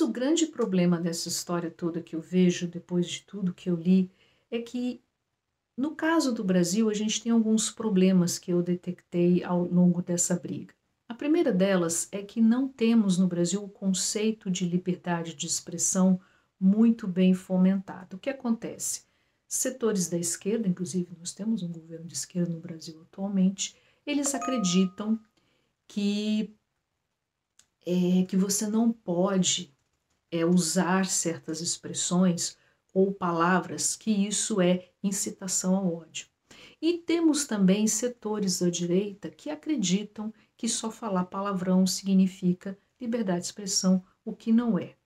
o grande problema dessa história toda que eu vejo, depois de tudo que eu li, é que, no caso do Brasil, a gente tem alguns problemas que eu detectei ao longo dessa briga. A primeira delas é que não temos no Brasil o conceito de liberdade de expressão muito bem fomentado. O que acontece? Setores da esquerda, inclusive nós temos um governo de esquerda no Brasil atualmente, eles acreditam que, que você não pode usar certas expressões ou palavras, que isso é incitação ao ódio. E temos também setores da direita que acreditam que só falar palavrão significa liberdade de expressão, o que não é.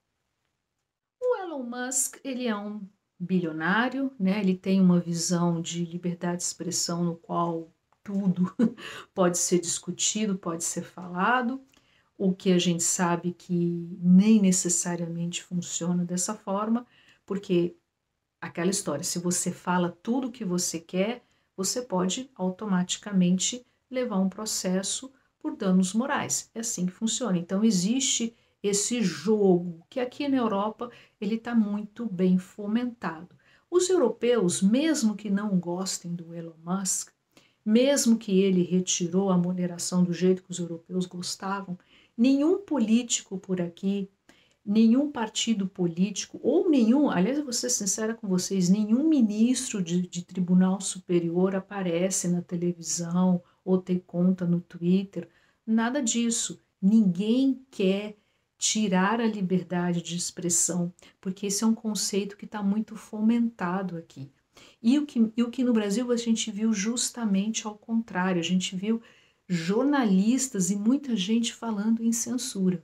O Elon Musk, ele é um bilionário, né? Ele tem uma visão de liberdade de expressão no qual tudo pode ser discutido, pode ser falado, o que a gente sabe que nem necessariamente funciona dessa forma, porque aquela história, se você fala tudo o que você quer, você pode automaticamente levar um processo por danos morais. É assim que funciona. Então existe esse jogo que aqui na Europa ele está muito bem fomentado. Os europeus, mesmo que não gostem do Elon Musk, mesmo que ele retirou a moderação do jeito que os europeus gostavam, nenhum político por aqui, nenhum partido político, ou nenhum, aliás, eu vou ser sincera com vocês, nenhum ministro de tribunal superior aparece na televisão ou tem conta no Twitter, nada disso. Ninguém quer tirar a liberdade de expressão, porque esse é um conceito que está muito fomentado aqui. E o que no Brasil a gente viu justamente ao contrário, a gente viu jornalistas e muita gente falando em censura.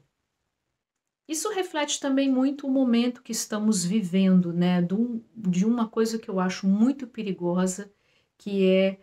Isso reflete também muito o momento que estamos vivendo, né? De uma coisa que eu acho muito perigosa, que é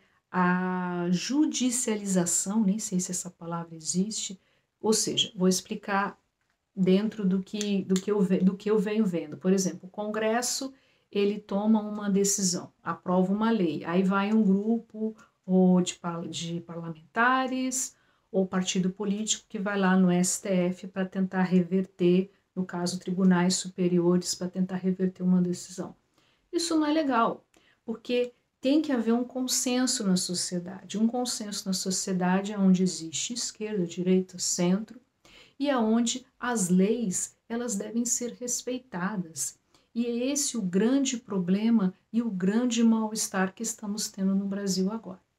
a judicialização, nem sei se essa palavra existe, ou seja, vou explicar dentro do que eu venho vendo. Por exemplo, o Congresso, ele toma uma decisão, aprova uma lei, aí vai um grupo ou de parlamentares ou partido político que vai lá no STF para tentar reverter, no caso, tribunais superiores, para tentar reverter uma decisão. Isso não é legal, porque tem que haver um consenso na sociedade. Um consenso na sociedade é onde existe esquerda, direita, centro, e aonde as leis elas devem ser respeitadas. E é esse o grande problema e o grande mal-estar que estamos tendo no Brasil agora.